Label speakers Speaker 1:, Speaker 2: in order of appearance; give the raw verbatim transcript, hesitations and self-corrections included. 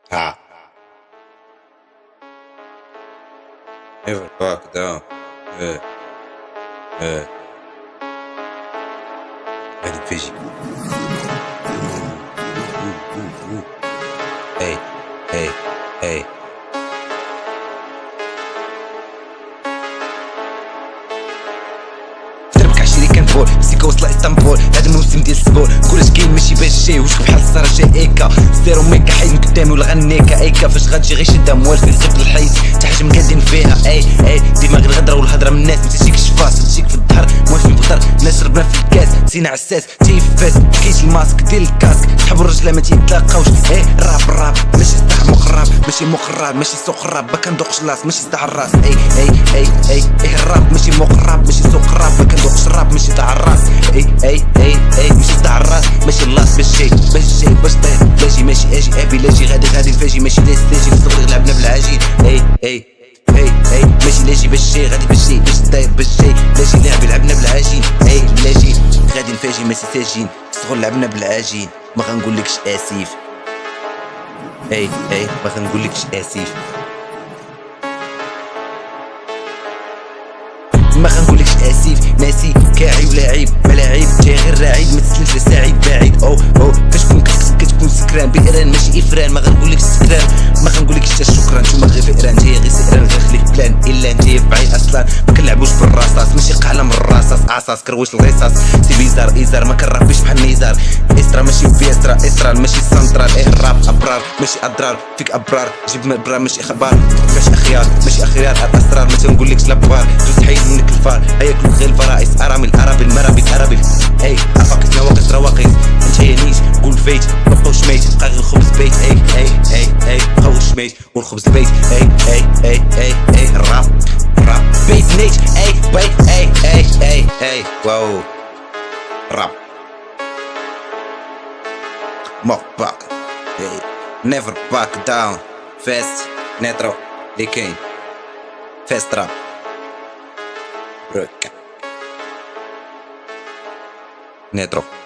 Speaker 1: Ha. Never back down. Yeah. Yeah. هادي فيجي. Hey. Hey. Hey. كنفول سيكا وصل اسطنبول هذا الموسم ديال السبول كلش كاين ماشي باش جاي وشك بحال الصرا جاي ايكا ستيرو ميكا حيد قدامي ولا غنيكا ايكا فاش غتجي غير شدها موالفين غير الحيط تحت مقادين فيها اي اي ديما غير الغدره والهضره من الناس ما تجيكش فاس تجيك في الظهر موالفين في الدار الناس ربنا في الكاس نسينا عساس تيفاس كيجي الماسك ديال الكاسك صحاب الرجله ما تيتلاقاوش اي راب راب ماشي صداع مقرب ماشي مقرب ماشي سوق راب ما كندوقش لاص ماشي صداع الراس اي اي اي اي اي الراب ماشي مقرب ماشي سوق راب ما كندوقش الراب ماشي تاع الراس اي اي اي اي ماشي تاع الراس ماشي اللاص باش جاي باش جاي باش طير لاجي ماشي اجي ابي لاجي غادي غادي الفاجي ماشي دايس تاجي الصغير لعبنا بالعجين اي اي اي اي ماشي لاجي باش جاي غادي باش جاي باش داير باش جاي لاجي لعبي لعبنا بالعجين اي لاجي غادي الفاجي ماشي تاجين الصغير لعبنا بالعجين ما غنقولكش اسف اي اي ما غنقولكش اسف ما غنقولكش اسف ناسي كاعي ولاعيب ملاعيب جاي غير راعيد ما تسلمش لسعيد بعيد او او فاش تكون كتكون سكران بئران ماشي افران ما غنقولكش سكران ما غنقولكش حتى شكرا نتوما غير فئران جاي غير سئران غير خليك بلان الا انت بعيد اصلا ما كنلعبوش بالرصاص ماشي قعله من الرصاص عصاص كروش الغصاص سي بيزار ايزار ما كنربيش بحال نيزار استرا ماشي بيسترا استرا ماشي سنترال ايه الراب ابرار ماشي اضرار فيك ابرار جيب ابرار ماشي اخبار ماشي اخيار ماشي اخيار الاسرار ما تنقولكش لابوار جوز حيد منك الفار هيا كل غير الفرائس ارامل ارابل مرابل ارابل اي افاقس نواقص رواقص انت يا نيش قول فيت مابقاوش ميت بقى غير الخبز بيت اي اي اي اي بقاوش ميت والخبز بيت اي اي اي اي اي الراب راب بيت نيت اي بيت اي اي اي اي واو راب موك باك نيفر باك داون فاست نترو لي كاين فاست راب بركة نترو